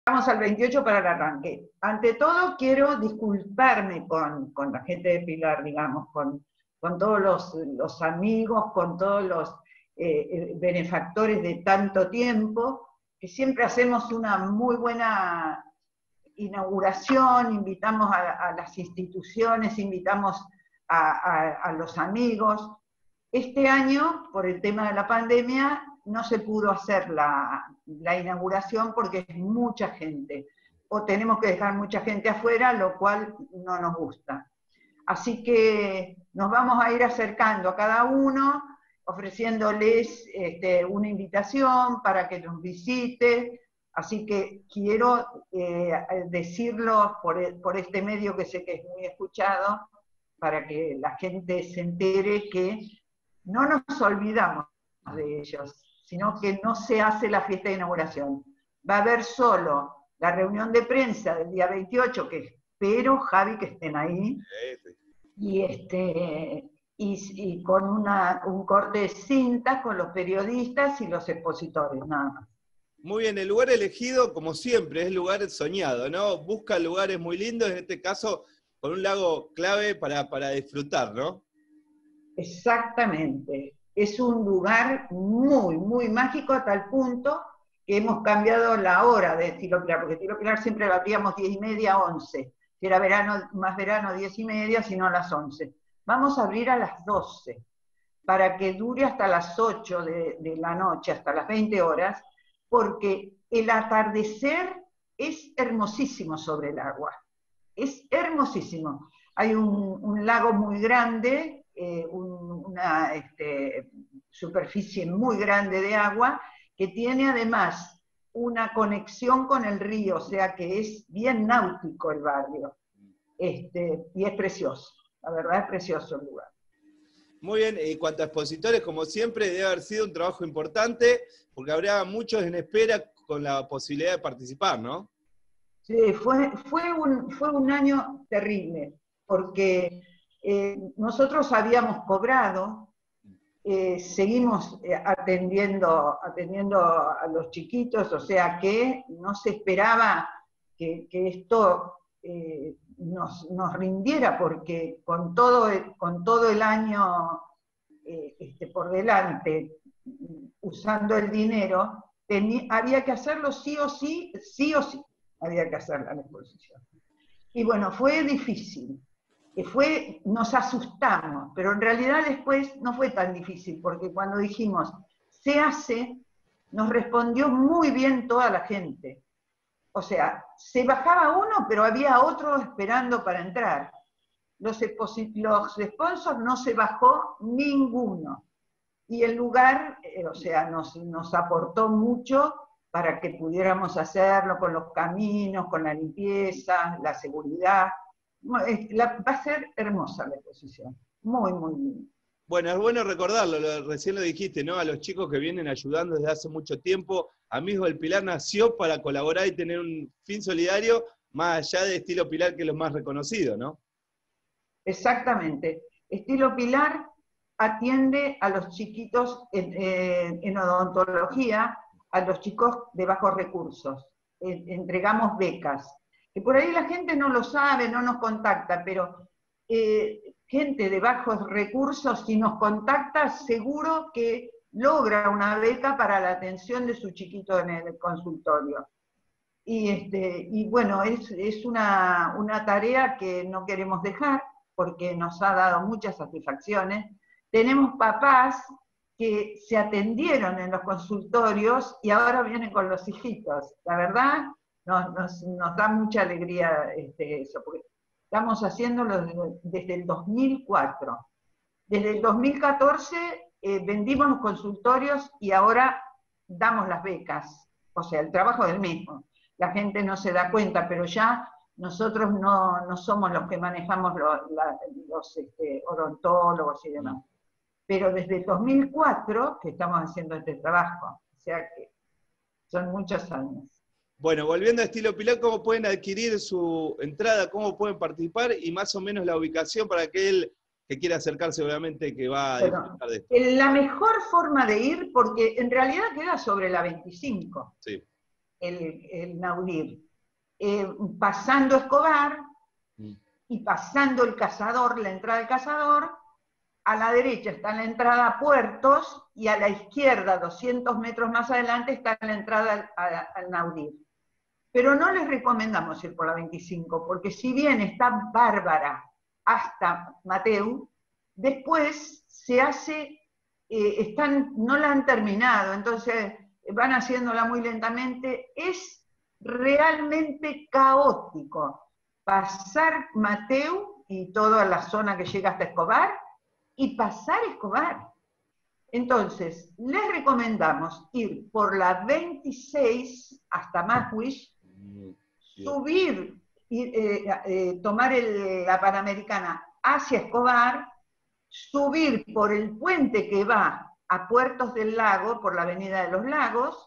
Vamos al 28 para el arranque. Ante todo, quiero disculparme con la gente de Pilar, digamos, con todos los amigos, con todos los benefactores de tanto tiempo, que siempre hacemos una muy buena inauguración, invitamos a las instituciones, invitamos a los amigos. Este año, por el tema de la pandemia, no se pudo hacer la inauguración porque es mucha gente, o tenemos que dejar mucha gente afuera, lo cual no nos gusta. Así que nos vamos a ir acercando a cada uno, ofreciéndoles una invitación para que nos visite. Así que quiero decirlo por este medio que sé que es muy escuchado, para que la gente se entere que no nos olvidamos de ellos, sino que no se hace la fiesta de inauguración. Va a haber solo la reunión de prensa del día 28, que espero, Javi, que estén ahí, y con un corte de cinta con los periodistas y los expositores, nada más. Muy bien, el lugar elegido, como siempre, es el lugar soñado, ¿no? Busca lugares muy lindos, en este caso, con un lago clave para disfrutar, ¿no? Exactamente. Es un lugar muy, muy mágico a tal punto que hemos cambiado la hora de Estilo Pilar, porque Estilo Pilar siempre lo abríamos 10:30, 11. Si era verano, más verano, 10:30, si no a las 11. Vamos a abrir a las 12, para que dure hasta las 8 de la noche, hasta las 20 horas, porque el atardecer es hermosísimo sobre el agua. Es hermosísimo. Hay un lago muy grande, una superficie muy grande de agua, que tiene además una conexión con el río, o sea que es bien náutico el barrio, y es precioso, la verdad es precioso el lugar. Muy bien, en cuanto a expositores, como siempre, debe haber sido un trabajo importante, porque habrá muchos en espera con la posibilidad de participar, ¿no? Sí, fue un año terrible, porque nosotros habíamos cobrado, seguimos atendiendo a los chiquitos, o sea que no se esperaba que esto nos rindiera, porque con todo el año por delante, usando el dinero, había que hacerlo sí o sí, había que hacer la exposición. Y bueno, fue difícil. Nos asustamos, pero en realidad después no fue tan difícil, porque cuando dijimos, se hace, nos respondió muy bien toda la gente. O sea, se bajaba uno, pero había otro esperando para entrar. Los sponsors no se bajó ninguno. Y el lugar, o sea, nos aportó mucho para que pudiéramos hacerlo con los caminos, con la limpieza, la seguridad. Va a ser hermosa la exposición, muy, muy linda. Bueno, es bueno recordarlo, recién lo dijiste, ¿no? A los chicos que vienen ayudando desde hace mucho tiempo. Amigos del Pilar nació para colaborar y tener un fin solidario, más allá de Estilo Pilar, que es lo más reconocido, ¿no? Exactamente. Estilo Pilar atiende a los chiquitos en odontología, a los chicos de bajos recursos. Entregamos becas. Que por ahí la gente no lo sabe, no nos contacta, pero gente de bajos recursos, si nos contacta, seguro que logra una beca para la atención de su chiquito en el consultorio. Y bueno, es una tarea que no queremos dejar, porque nos ha dado muchas satisfacciones. Tenemos papás que se atendieron en los consultorios y ahora vienen con los hijitos. La verdad, nos da mucha alegría eso, porque estamos haciéndolo desde el 2004. Desde el 2014 vendimos los consultorios y ahora damos las becas, o sea, el trabajo del mismo. La gente no se da cuenta, pero ya nosotros no somos los que manejamos los odontólogos y demás. Pero desde el 2004 que estamos haciendo este trabajo, o sea que son muchos años. Bueno, volviendo a Estilo Pilar, ¿cómo pueden adquirir su entrada? ¿Cómo pueden participar? Y más o menos la ubicación para aquel que quiera acercarse, obviamente, que va a disfrutar de esto. La mejor forma de ir, porque en realidad queda sobre la 25. Sí. el Naudir. Pasando Escobar y pasando el Cazador, la entrada del Cazador, a la derecha está la entrada a Puertos y a la izquierda, 200 metros más adelante, está la entrada al Naudir. Pero no les recomendamos ir por la 25, porque si bien está bárbara hasta Mateu, después se hace, no la han terminado, entonces van haciéndola muy lentamente, es realmente caótico pasar Mateu y toda la zona que llega hasta Escobar, y pasar Escobar. Entonces, les recomendamos ir por la 26 hasta Maswich, subir y tomar la Panamericana hacia Escobar, subir por el puente que va a Puertos del Lago, por la Avenida de los Lagos,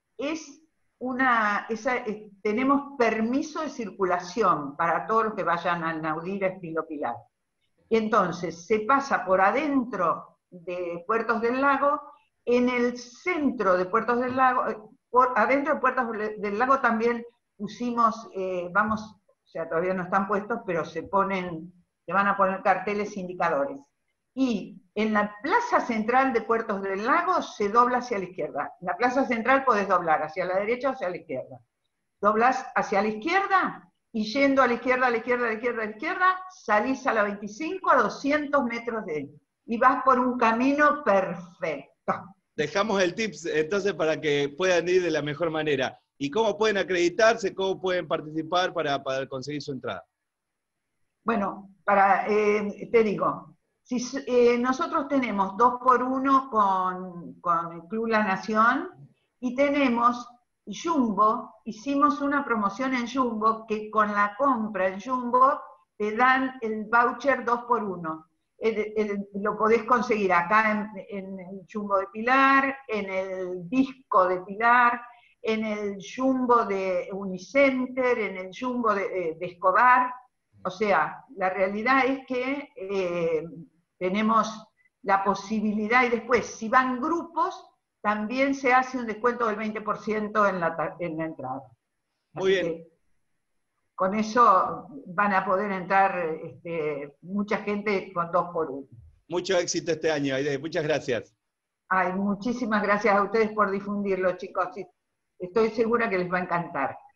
tenemos permiso de circulación para todos los que vayan al Naudir a Estilo Pilar. Y entonces se pasa por adentro de Puertos del Lago, en el centro de Puertos del Lago, adentro de Puertos del Lago también pusimos, o sea, todavía no están puestos, pero se van a poner carteles indicadores. Y en la plaza central de Puertos del Lago se dobla hacia la izquierda. En la plaza central podés doblar hacia la derecha o hacia la izquierda. Doblás hacia la izquierda, y yendo a la izquierda, a la izquierda, a la izquierda, a la izquierda, salís a la 25 a 200 metros de él. Y vas por un camino perfecto. Dejamos el tips entonces para que puedan ir de la mejor manera. ¿Y cómo pueden acreditarse? ¿Cómo pueden participar para conseguir su entrada? Bueno, te digo, nosotros tenemos 2x1 con el Club La Nación, y tenemos Jumbo, hicimos una promoción en Jumbo, que con la compra en Jumbo te dan el voucher 2x1. Lo podés conseguir acá en el Jumbo de Pilar, en el Disco de Pilar, en el Jumbo de Unicenter, en el Jumbo de Escobar. O sea, la realidad es que tenemos la posibilidad, y después, si van grupos, también se hace un descuento del 20% en la entrada. Muy Así bien. Con eso van a poder entrar mucha gente con 2x1. Mucho éxito este año, Aide. Muchas gracias. Ay, muchísimas gracias a ustedes por difundirlo, chicos. Estoy segura que les va a encantar.